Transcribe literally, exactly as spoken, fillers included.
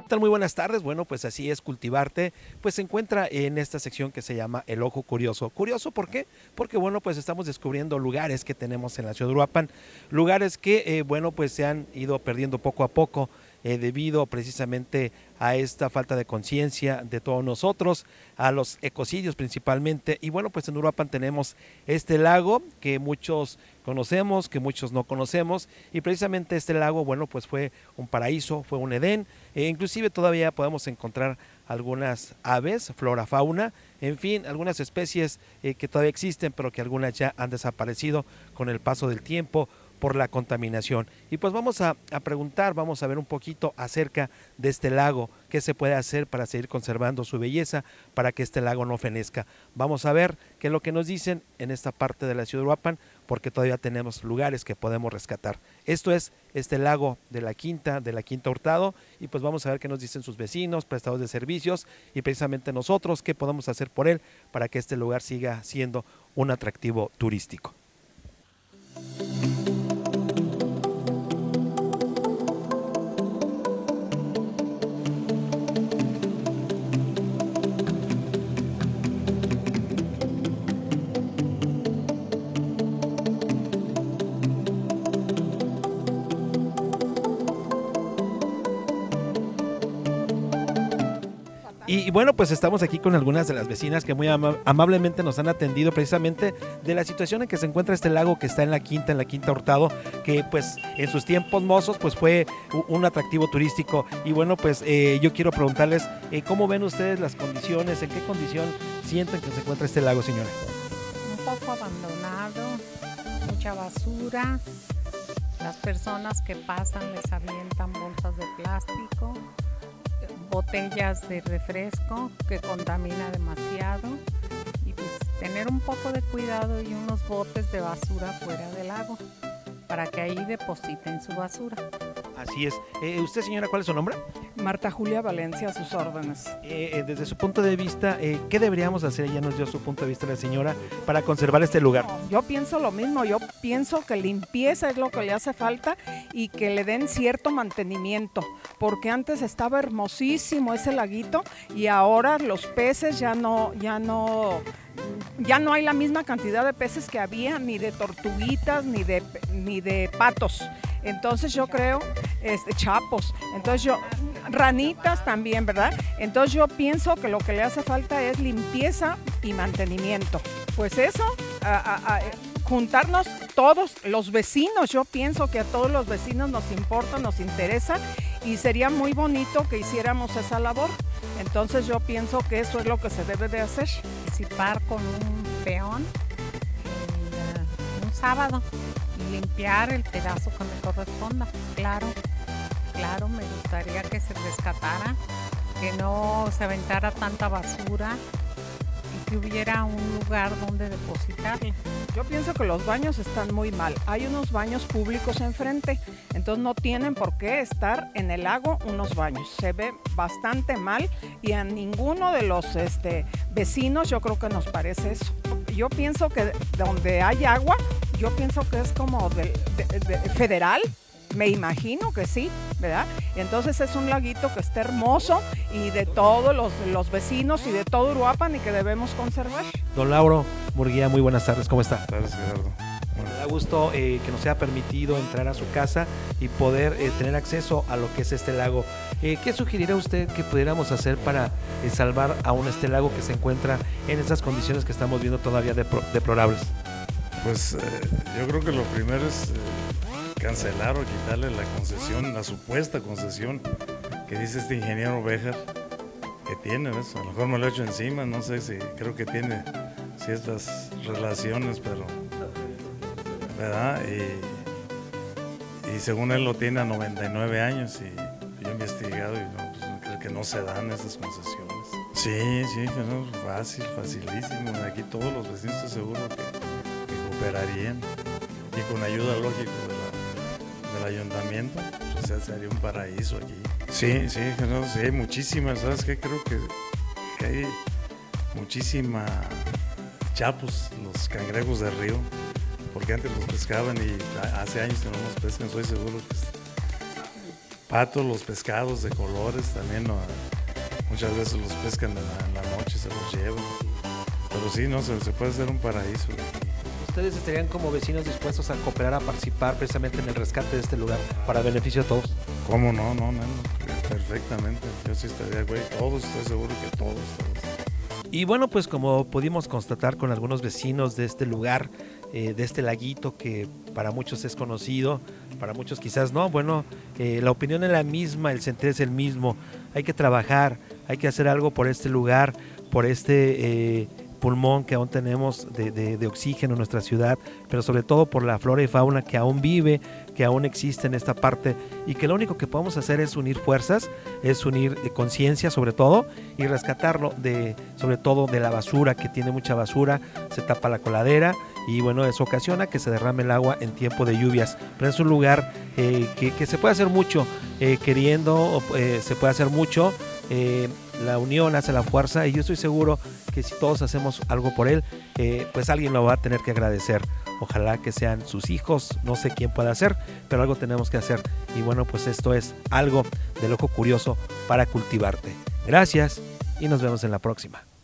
tal? Muy buenas tardes. Bueno, pues así es, Cultivarte, pues se encuentra en esta sección que se llama El Ojo Curioso. ¿Curioso por qué? Porque, bueno, pues estamos descubriendo lugares que tenemos en la ciudad de Uruapan, lugares que, eh, bueno, pues se han ido perdiendo poco a poco, Eh, debido precisamente a esta falta de conciencia de todos nosotros, a los ecocidios principalmente. Y bueno, pues en Uruapan tenemos este lago que muchos conocemos, que muchos no conocemos, y precisamente este lago, bueno, pues fue un paraíso, fue un Edén, e inclusive todavía podemos encontrar algunas aves, flora, fauna, en fin, algunas especies eh, que todavía existen, pero que algunas ya han desaparecido con el paso del tiempo, por la contaminación. Y pues vamos a, a preguntar, vamos a ver un poquito acerca de este lago, qué se puede hacer para seguir conservando su belleza, para que este lago no fenezca. Vamos a ver qué es lo que nos dicen en esta parte de la ciudad de Uruapan, porque todavía tenemos lugares que podemos rescatar. Esto es este lago de la Quinta, de la Quinta Hurtado, y pues vamos a ver qué nos dicen sus vecinos, prestadores de servicios, y precisamente nosotros, qué podemos hacer por él, para que este lugar siga siendo un atractivo turístico. Y, y bueno, pues estamos aquí con algunas de las vecinas que muy ama amablemente nos han atendido precisamente de la situación en que se encuentra este lago que está en la Quinta, en la Quinta Hurtado, que pues en sus tiempos mozos pues fue un atractivo turístico. Y bueno, pues eh, yo quiero preguntarles eh, ¿cómo ven ustedes las condiciones? ¿En qué condición sienten que se encuentra este lago, señora? Un poco abandonado, mucha basura, las personas que pasan les avientan bolsas de plástico, botellas de refresco que contamina demasiado, y pues tener un poco de cuidado y unos botes de basura fuera del lago para que ahí depositen su basura. Así es. Eh, ¿Usted, señora, cuál es su nombre? Marta Julia Valencia, a sus órdenes. Eh, eh, desde su punto de vista, eh, ¿qué deberíamos hacer? Ella nos dio su punto de vista, la señora, para conservar este lugar. No, yo pienso lo mismo, yo pienso que limpieza es lo que le hace falta y que le den cierto mantenimiento, porque antes estaba hermosísimo ese laguito y ahora los peces ya no, ya no, ya no hay la misma cantidad de peces que había, ni de tortuguitas, ni de, ni de patos. Entonces yo creo, este, chapos, entonces yo, ranitas también, ¿verdad? Entonces yo pienso que lo que le hace falta es limpieza y mantenimiento. Pues eso, a, a, a, juntarnos todos los vecinos, yo pienso que a todos los vecinos nos importa, nos interesa y sería muy bonito que hiciéramos esa labor. Entonces yo pienso que eso es lo que se debe de hacer. Participar con un peón el, un sábado y limpiar el pedazo que me corresponda. Claro, claro, me gustaría que se rescatara, que no se aventara tanta basura y que hubiera un lugar donde depositarla. Yo pienso que los baños están muy mal. Hay unos baños públicos enfrente, entonces no tienen por qué estar en el lago unos baños. Se ve bastante mal y a ninguno de los este, vecinos yo creo que nos parece eso. Yo pienso que donde hay agua, yo pienso que es como de, de, de federal. Me imagino que sí, ¿verdad? Entonces es un laguito que está hermoso y de todos los, los vecinos y de todo Uruapan y que debemos conservar. Don Lauro Murguía, muy buenas tardes, ¿cómo está? Buenas tardes, Gerardo. Bueno, me da gusto eh, que nos sea permitido entrar a su casa y poder eh, tener acceso a lo que es este lago. Eh, ¿Qué sugeriría usted que pudiéramos hacer para eh, salvar aún este lago que se encuentra en esas condiciones que estamos viendo todavía depro deplorables? Pues eh, yo creo que lo primero es... Eh, cancelar o quitarle la concesión, la supuesta concesión que dice este ingeniero Béjar que tiene, ¿ves? A lo mejor me lo he hecho encima, no sé si creo que tiene ciertas relaciones, pero ¿verdad? Y, y según él lo tiene a noventa y nueve años y yo he investigado y no, pues, creo que no se dan esas concesiones. Sí, sí, no, fácil, facilísimo, aquí todos los vecinos estoy seguro que, que cooperarían y con ayuda lógica de la del ayuntamiento, pues ya sería un paraíso aquí. Sí, sí, no, sí, hay muchísimas, ¿sabes qué? Creo que, que hay muchísima chapos, los cangrejos de río, porque antes los pescaban y hace años que no los pescan, estoy seguro que patos, los pescados de colores también, ¿no? Muchas veces los pescan en la, en la noche, se los llevan. Pero sí, no, se, se puede hacer un paraíso. ¿Ustedes estarían como vecinos dispuestos a cooperar, a participar precisamente en el rescate de este lugar para beneficio de todos? ¿Cómo no? No, no, no, perfectamente. Yo sí estaría, güey, todos, estoy seguro que todos, todos. Y bueno, pues como pudimos constatar con algunos vecinos de este lugar, eh, de este laguito que para muchos es conocido, para muchos quizás no, bueno, eh, la opinión es la misma, el sentir es el mismo. Hay que trabajar, hay que hacer algo por este lugar, por este... Eh, pulmón que aún tenemos de, de, de oxígeno en nuestra ciudad, pero sobre todo por la flora y fauna que aún vive, que aún existe en esta parte, y que lo único que podemos hacer es unir fuerzas, es unir eh, conciencia sobre todo, y rescatarlo de, sobre todo de la basura, que tiene mucha basura, se tapa la coladera, y bueno, eso ocasiona que se derrame el agua en tiempo de lluvias, pero es un lugar eh, que, que se puede hacer mucho, eh, queriendo, eh, se puede hacer mucho, eh, la unión hace la fuerza, y yo estoy seguro que si todos hacemos algo por él, eh, pues alguien lo va a tener que agradecer. Ojalá que sean sus hijos, no sé quién pueda hacer, pero algo tenemos que hacer. Y bueno, pues esto es algo del ojo curioso para cultivarte. Gracias y nos vemos en la próxima.